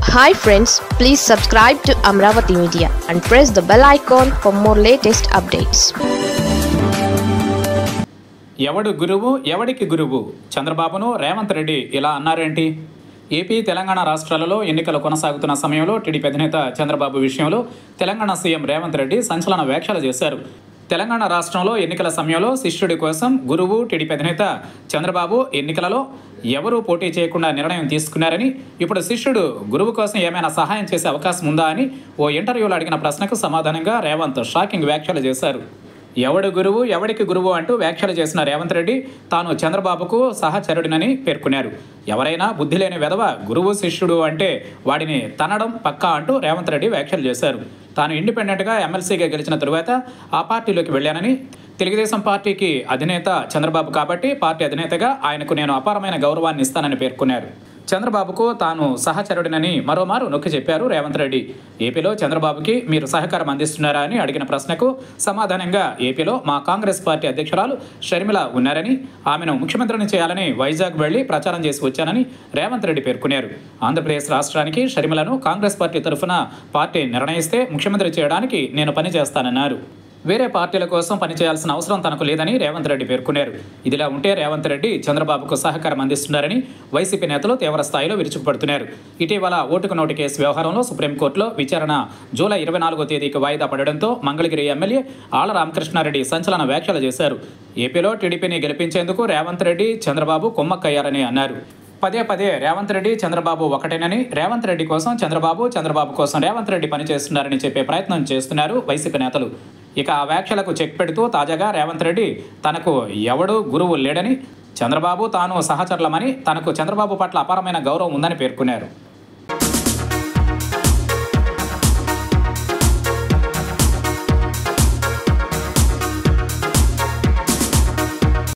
Hi friends, please subscribe to Amravati Media and press the bell icon for more latest updates. ఎవడు గురువు ఎవడికి గురువు? చంద్రబాబును రేవంత్ రెడ్డి ఇలా అన్నారేంటి? ఏపీ తెలంగాణ రాష్ట్రాలలో ఎన్నికలు కొనసాగుతున్న సమయంలో టీడీపీ అధినేత చంద్రబాబు విషయంలో తెలంగాణ సీఎం రేవంత్ రెడ్డి సంచలన వ్యాఖ్యలు చేశారు. తెలంగాణ రాష్ట్రంలో ఎన్నికల సమయంలో శిష్యుడి కోసం గురువు టీడీపీ అధినేత చంద్రబాబు ఎన్నికలలో ఎవరూ పోటీ చేయకుండా నిర్ణయం తీసుకున్నారని, ఇప్పుడు శిష్యుడు గురువు కోసం ఏమైనా సహాయం చేసే అవకాశం ఉందా అని ఓ ఇంటర్వ్యూలో అడిగిన ప్రశ్నకు సమాధానంగా రేవంత్ షాకింగ్ వ్యాఖ్యలు చేశారు. ఎవడు గురువు ఎవడికి గురువు అంటూ వ్యాఖ్యలు చేసిన రేవంత్ రెడ్డి తాను చంద్రబాబుకు సహచరుడినని పేర్కొన్నారు. ఎవరైనా బుద్ధి లేని వెధవ గురువు శిష్యుడు అంటే వాడిని తనడం పక్కా అంటూ రేవంత్ రెడ్డి వ్యాఖ్యలు చేశారు. తాను ఇండిపెండెంట్గా ఎమ్మెల్సీగా గెలిచిన తరువాత ఆ పార్టీలోకి వెళ్ళానని, తెలుగుదేశం పార్టీకి అధినేత చంద్రబాబు కాబట్టి పార్టీ అధినేతగా ఆయనకు నేను అపారమైన గౌరవాన్ని ఇస్తానని పేర్కొన్నారు. చంద్రబాబుకు తాను సహచరుడినని మరోమారు నొక్కి చెప్పారు రేవంత్ రెడ్డి. ఏపీలో చంద్రబాబుకి మీరు సహకారం అందిస్తున్నారా అని అడిగిన ప్రశ్నకు సమాధానంగా ఏపీలో మా కాంగ్రెస్ పార్టీ అధ్యక్షురాలు షర్మిల ఉన్నారని, ఆమెను ముఖ్యమంత్రిని చేయాలని వైజాగ్ వెళ్లి ప్రచారం చేసి వచ్చానని రేవంత్ రెడ్డి పేర్కొన్నారు. ఆంధ్రప్రదేశ్ రాష్ట్రానికి షర్మిలను కాంగ్రెస్ పార్టీ తరఫున పార్టీ నిర్ణయిస్తే ముఖ్యమంత్రి చేయడానికి నేను పనిచేస్తానన్నారు. వేరే పార్టీల కోసం పనిచేయాల్సిన అవసరం తనకు లేదని రేవంత్ రెడ్డి పేర్కొన్నారు. ఇదిలా ఉంటే రేవంత్ రెడ్డి చంద్రబాబుకు సహకారం అందిస్తున్నారని వైసీపీ నేతలు తీవ్ర స్థాయిలో విరుచుకుపడుతున్నారు. ఇటీవల ఓటుకు నోటు కేసు వ్యవహారంలో సుప్రీంకోర్టులో విచారణ జూలై 24వ తేదీకి వాయిదా పడడంతో మంగళగిరి ఎమ్మెల్యే ఆళ్ల రామకృష్ణారెడ్డి సంచలన వ్యాఖ్యలు చేశారు. ఏపీలో టీడీపీని గెలిపించేందుకు రేవంత్ రెడ్డి చంద్రబాబు కుమ్మక్కయ్యారని అన్నారు. పదే రేవంత్ రెడ్డి చంద్రబాబు ఒకటేనని, రేవంత్ రెడ్డి కోసం చంద్రబాబు కోసం రేవంత్ రెడ్డి పనిచేస్తున్నారని చెప్పే ప్రయత్నం చేస్తున్నారు వైసీపీ నేతలు. ఇక ఆ వ్యాఖ్యలకు చెక్ పెడుతూ తాజాగా రేవంత్ రెడ్డి తనకు ఎవడు గురువు లేడని, చంద్రబాబు తాను సహచరులమని, తనకు చంద్రబాబు పట్ల అపారమైన గౌరవం ఉందని పేర్కొన్నారు.